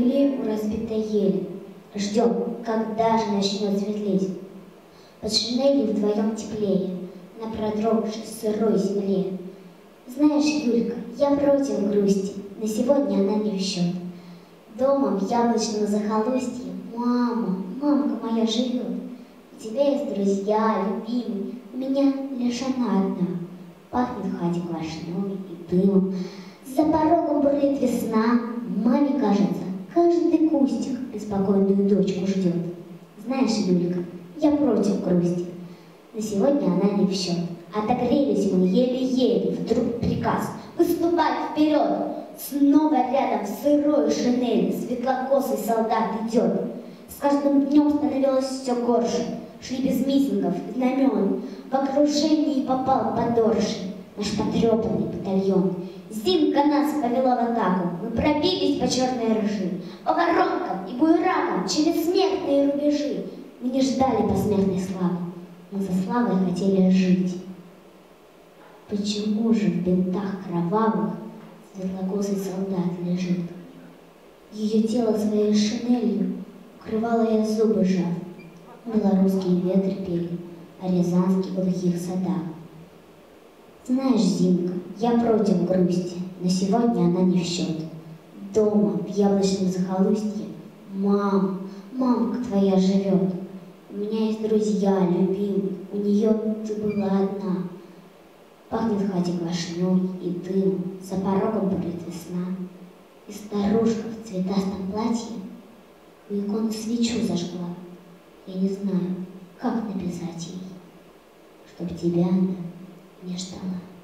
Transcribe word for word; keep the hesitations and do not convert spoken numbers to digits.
легли у разбитой ели. Ждем, когда же начнет светлеть. Под шинелью вдвоем теплее, на продрогшей сырой земле. Знаешь, Юлька, я против грусти, на сегодня она не в счет. Дома в яблочном захолустье мама, мамка моя живет. У тебя есть друзья, любимые, у меня лишь она одна. Пахнет в хате квашней и дымом. За порогом бурлит весна. Маме кажется, каждый кустик беспокойную дочку ждет. Знаешь, Юлька, я против грусти. На сегодня она не в счет. Отогрелись мы еле-еле, вдруг приказ выступать вперед. Снова рядом в сырой шинели светлокосый солдат идет. С каждым днем становилось все горше. Шли без митингов и знамен. В окружении попал подорший наш потрепанный батальон. Зимка нас повела в атаку. Мы пробились по черной ржи, по воронкам и буеракам через смертные рубежи. Мы не ждали посмертной славы, мы за славой хотели жить. Почему же в бинтах кровавых светлокосый солдат лежит? Ее тело своей шинелью укрывала я зубы жав. Белорусские ветры пели о рязанских глухих садах. Знаешь, Зимка, я против грусти, на сегодня она не в счет. Дома, в яблочном захолустье, мама, мамка твоя живет. У меня есть друзья, любимые, у нее ты была одна. Пахнет в хате квашней и дымом, за порогом бурлит весна. И старушка в цветастом платье у иконы свечу зажгла. Я не знаю, как написать ей, чтоб тебя она не ждала.